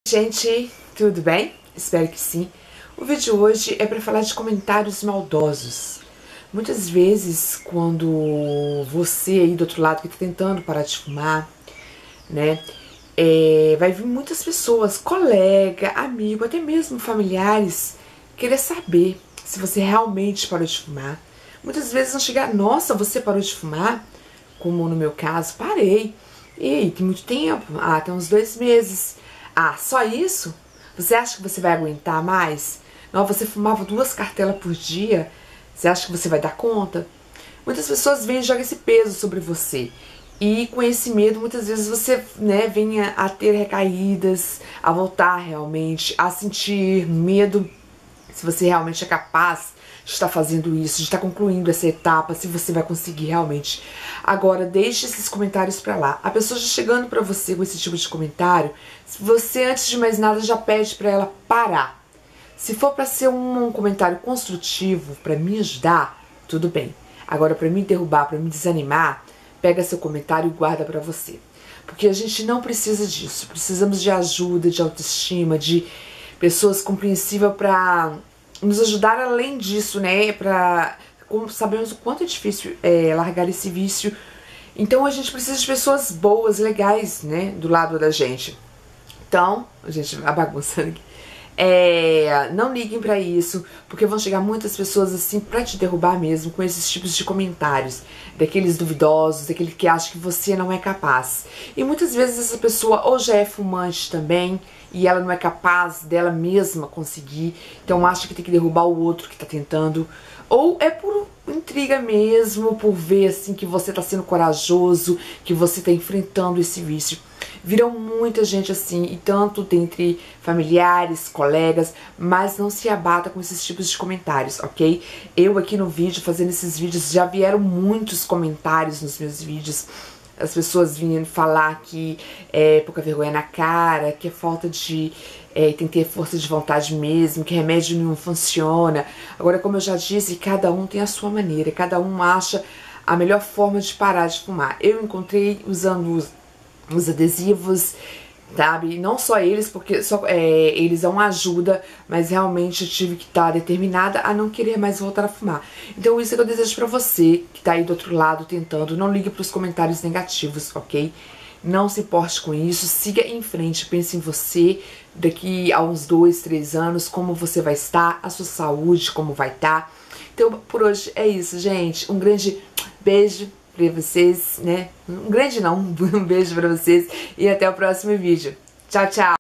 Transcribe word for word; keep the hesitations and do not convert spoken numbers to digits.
Gente, tudo bem? Espero que sim. O vídeo de hoje é para falar de comentários maldosos. Muitas vezes, quando você aí do outro lado que está tentando parar de fumar, né, é, vai vir muitas pessoas, colega, amigo, até mesmo familiares, querer saber se você realmente parou de fumar. Muitas vezes vão chegar, nossa, você parou de fumar? Como no meu caso, parei. E aí, tem muito tempo? Ah, tem uns dois meses. Ah, só isso? Você acha que você vai aguentar mais? Não, você fumava duas cartelas por dia. Você acha que você vai dar conta? Muitas pessoas vêm e jogam esse peso sobre você. E com esse medo, muitas vezes você, né, vem a, a ter recaídas, a voltar realmente, a sentir medo se você realmente é capaz de estar fazendo isso, de estar concluindo essa etapa, se você vai conseguir realmente. Agora, deixe esses comentários pra lá. A pessoa já chegando pra você com esse tipo de comentário, você, antes de mais nada, já pede pra ela parar. Se for pra ser um, um comentário construtivo, pra me ajudar, tudo bem. Agora, pra me derrubar, pra me desanimar, pega seu comentário e guarda pra você. Porque a gente não precisa disso. Precisamos de ajuda, de autoestima, de pessoas compreensivas pra nos ajudar além disso, né? Pra, como sabemos o quanto é difícil é, largar esse vício. Então a gente precisa de pessoas boas, legais, né? Do lado da gente. Então, a gente, a bagunça aqui. É, não liguem pra isso, porque vão chegar muitas pessoas assim pra te derrubar mesmo, com esses tipos de comentários, daqueles duvidosos, daquele que acha que você não é capaz. E muitas vezes essa pessoa ou já é fumante também, e ela não é capaz dela mesma conseguir, então acha que tem que derrubar o outro que tá tentando, ou é por intriga mesmo, por ver assim que você tá sendo corajoso, que você tá enfrentando esse vício. Viram muita gente assim, e tanto dentre familiares, colegas, mas não se abata com esses tipos de comentários, ok? Eu aqui no vídeo, fazendo esses vídeos, já vieram muitos comentários nos meus vídeos. As pessoas vinham falar que é pouca vergonha na cara, que é falta de... É, tem que ter força de vontade mesmo, que remédio não funciona. Agora, como eu já disse, cada um tem a sua maneira, cada um acha a melhor forma de parar de fumar. Eu encontrei usando os, os adesivos, sabe? Não só eles, porque só, é, eles dão ajuda, mas realmente eu tive que estar determinada a não querer mais voltar a fumar. Então isso é que eu desejo pra você, que tá aí do outro lado tentando. Não ligue pros comentários negativos, ok? Não se importe com isso, siga em frente, pense em você, daqui a uns dois, três anos, como você vai estar, a sua saúde, como vai estar. Então, por hoje é isso, gente. Um grande beijo pra vocês, né? Um grande não, um beijo pra vocês e até o próximo vídeo. Tchau, tchau!